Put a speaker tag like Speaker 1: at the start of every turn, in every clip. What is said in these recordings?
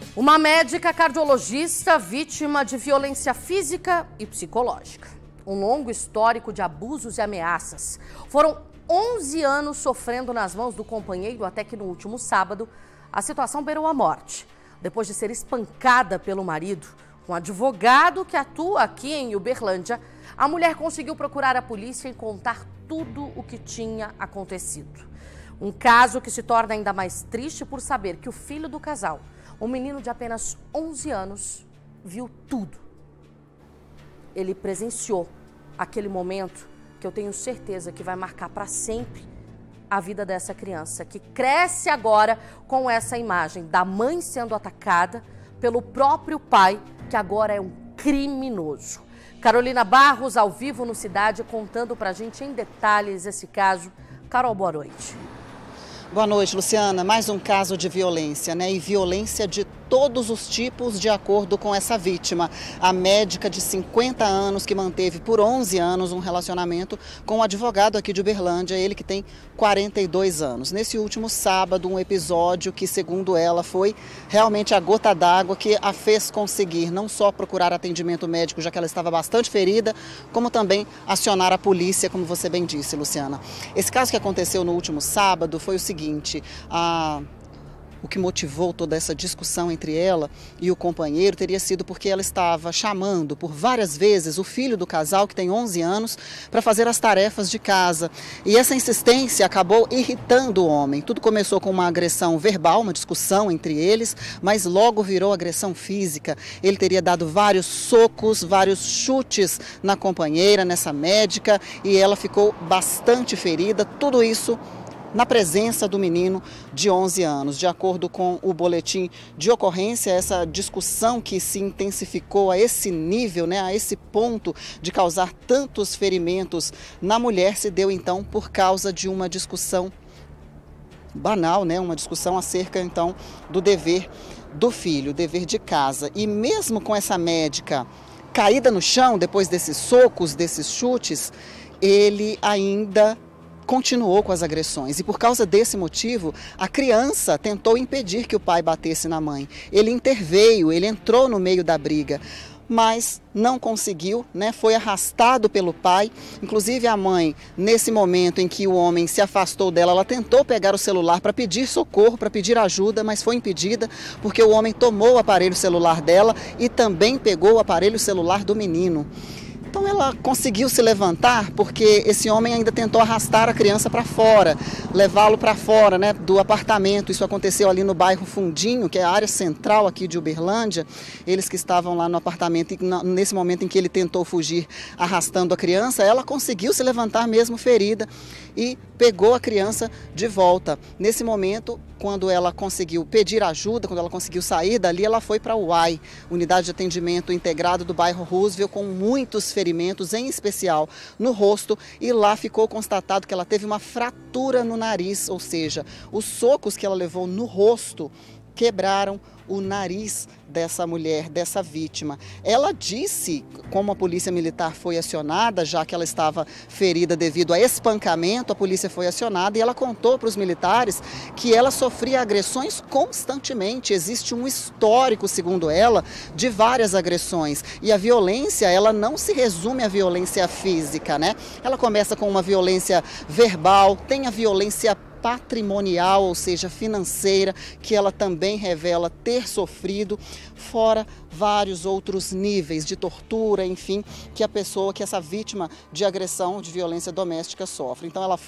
Speaker 1: Uma médica cardiologista vítima de violência física e psicológica. Um longo histórico de abusos e ameaças. Foram 11 anos sofrendo nas mãos do companheiro até que no último sábado a situação beirou a morte. Depois de ser espancada pelo marido, um advogado que atua aqui em Uberlândia, a mulher conseguiu procurar a polícia e contar tudo o que tinha acontecido. Um caso que se torna ainda mais triste por saber que o filho do casal, um menino de apenas 11 anos, viu tudo. Ele presenciou aquele momento que eu tenho certeza que vai marcar para sempre a vida dessa criança, que cresce agora com essa imagem da mãe sendo atacada pelo próprio pai, que agora é um criminoso. Carolina Barros, ao vivo no Cidade, contando pra gente em detalhes esse caso. Carol, boa noite.
Speaker 2: Boa noite, Luciana. Mais um caso de violência, né? E violência de todos os tipos, de acordo com essa vítima. A médica de 50 anos que manteve por 11 anos um relacionamento com um advogado aqui de Uberlândia, ele que tem 42 anos. Nesse último sábado, um episódio que, segundo ela, foi realmente a gota d'água que a fez conseguir não só procurar atendimento médico, já que ela estava bastante ferida, como também acionar a polícia, como você bem disse, Luciana. Esse caso que aconteceu no último sábado foi o seguinte: o que motivou toda essa discussão entre ela e o companheiro teria sido porque ela estava chamando por várias vezes o filho do casal, que tem 11 anos, para fazer as tarefas de casa. E essa insistência acabou irritando o homem. Tudo começou com uma agressão verbal, uma discussão entre eles, mas logo virou agressão física. Ele teria dado vários socos, vários chutes na companheira, nessa médica, e ela ficou bastante ferida. Tudo isso na presença do menino de 11 anos. De acordo com o boletim de ocorrência, essa discussão que se intensificou a esse nível, né, a esse ponto de causar tantos ferimentos na mulher, se deu então por causa de uma discussão banal, né, uma discussão acerca então do dever do filho, dever de casa. E mesmo com essa médica caída no chão depois desses socos, desses chutes, ele ainda continuou com as agressões, e por causa desse motivo, a criança tentou impedir que o pai batesse na mãe. Ele interveio, ele entrou no meio da briga, mas não conseguiu, né? Foi arrastado pelo pai. Inclusive a mãe, nesse momento em que o homem se afastou dela, ela tentou pegar o celular para pedir socorro, para pedir ajuda, mas foi impedida porque o homem tomou o aparelho celular dela e também pegou o aparelho celular do menino. Então ela conseguiu se levantar porque esse homem ainda tentou arrastar a criança para fora, levá-lo para fora, né, do apartamento. Isso aconteceu ali no bairro Fundinho, que é a área central aqui de Uberlândia. Eles que estavam lá no apartamento, e nesse momento em que ele tentou fugir arrastando a criança, ela conseguiu se levantar mesmo ferida e pegou a criança de volta. Nesse momento, quando ela conseguiu pedir ajuda, quando ela conseguiu sair dali, ela foi para a UAI, Unidade de Atendimento Integrado do bairro Roosevelt, com muitos ferimentos, em especial no rosto, e lá ficou constatado que ela teve uma fratura no nariz, ou seja, os socos que ela levou no rosto quebraram o nariz dessa mulher, dessa vítima. Ela disse, como a polícia militar foi acionada, já que ela estava ferida devido a espancamento, a polícia foi acionada e ela contou para os militares que ela sofria agressões constantemente. Existe um histórico, segundo ela, de várias agressões. E a violência, ela não se resume à violência física, né? Ela começa com uma violência verbal, tem a violência patrimonial, ou seja, financeira, que ela também revela ter sofrido, fora vários outros níveis de tortura, enfim, que essa vítima de agressão, de violência doméstica sofre. Então ela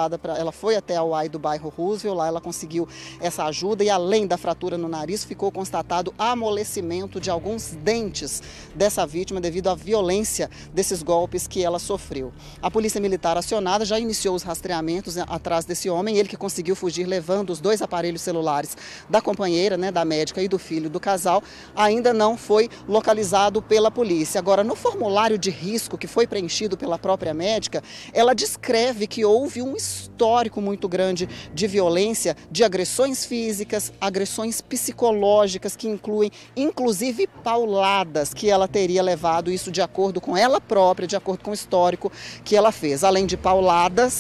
Speaker 2: foi até a UAI do bairro Roosevelt, lá ela conseguiu essa ajuda e, além da fratura no nariz, ficou constatado amolecimento de alguns dentes dessa vítima devido à violência desses golpes que ela sofreu. A polícia militar acionada já iniciou os rastreamentos, né, atrás desse homem, ele que conseguiu fugir levando os 2 aparelhos celulares da companheira, né, da médica e do filho do casal, ainda não foi localizado pela polícia. Agora, no formulário de risco que foi preenchido pela própria médica, ela descreve que houve um histórico muito grande de violência, de agressões físicas, agressões psicológicas, que incluem inclusive pauladas que ela teria levado, isso de acordo com ela própria, de acordo com o histórico que ela fez. Além de pauladas,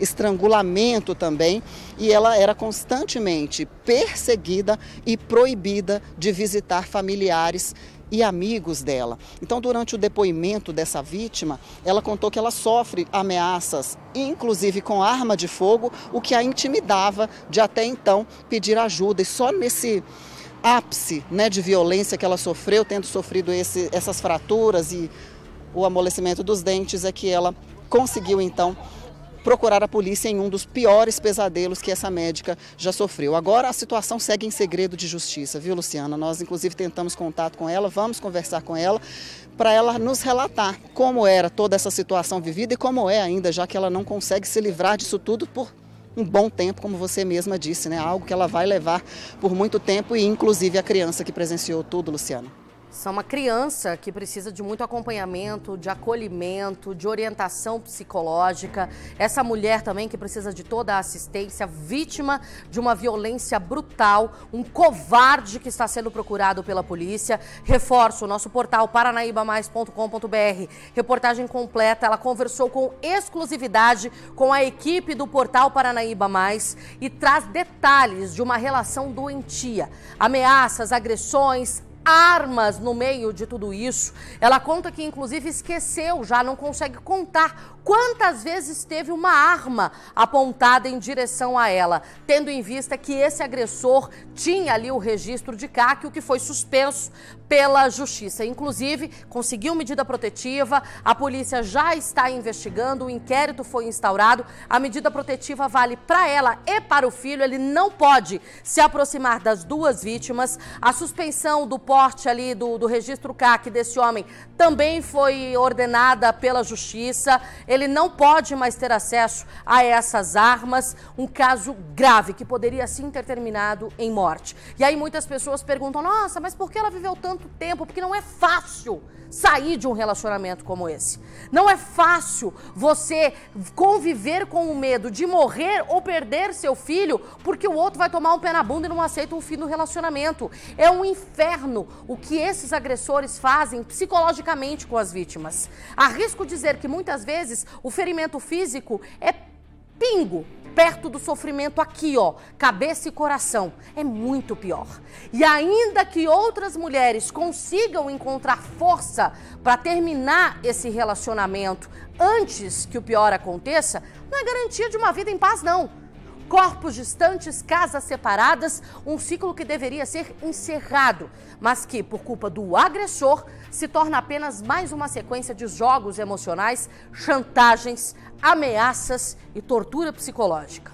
Speaker 2: estrangulamento também, e ela era constantemente perseguida e proibida de visitar familiares e amigos dela. Então, durante o depoimento dessa vítima, ela contou que ela sofre ameaças, inclusive com arma de fogo, o que a intimidava de até então pedir ajuda. E só nesse ápice, né, de violência que ela sofreu, tendo sofrido essas fraturas e o amolecimento dos dentes, é que ela conseguiu então procurar a polícia em um dos piores pesadelos que essa médica já sofreu. Agora a situação segue em segredo de justiça, viu, Luciana? Nós inclusive tentamos contato com ela, vamos conversar com ela para ela nos relatar como era toda essa situação vivida e como é ainda, já que ela não consegue se livrar disso tudo por um bom tempo, como você mesma disse, né? Algo que ela vai levar por muito tempo, e inclusive a criança que presenciou tudo, Luciana.
Speaker 1: São uma criança que precisa de muito acompanhamento, de acolhimento, de orientação psicológica. Essa mulher também que precisa de toda a assistência, vítima de uma violência brutal, um covarde que está sendo procurado pela polícia. Reforço o nosso portal paranaibamais.com.br. Reportagem completa, ela conversou com exclusividade com a equipe do portal Paranaíba Mais e traz detalhes de uma relação doentia, ameaças, agressões, armas no meio de tudo isso. Ela conta que inclusive esqueceu, já não consegue contar quantas vezes teve uma arma apontada em direção a ela, tendo em vista que esse agressor tinha ali o registro de CAC, o que foi suspenso pela justiça. Inclusive, conseguiu medida protetiva, a polícia já está investigando, o inquérito foi instaurado, a medida protetiva vale para ela e para o filho, ele não pode se aproximar das duas vítimas. A suspensão do porte ali do registro CAC desse homem também foi ordenada pela justiça. Ele não pode mais ter acesso a essas armas, um caso grave que poderia sim ter terminado em morte. E aí muitas pessoas perguntam, nossa, mas por que ela viveu tanto tempo? Porque não é fácil sair de um relacionamento como esse. Não é fácil você conviver com o medo de morrer ou perder seu filho porque o outro vai tomar um pé na bunda e não aceita um fim do relacionamento. É um inferno o que esses agressores fazem psicologicamente com as vítimas. Arrisco dizer que muitas vezes o ferimento físico é pingo perto do sofrimento aqui, ó, cabeça e coração. É muito pior. E ainda que outras mulheres consigam encontrar força para terminar esse relacionamento antes que o pior aconteça, não é garantia de uma vida em paz, não. Corpos distantes, casas separadas, um ciclo que deveria ser encerrado, mas que, por culpa do agressor, se torna apenas mais uma sequência de jogos emocionais, chantagens, ameaças e tortura psicológica.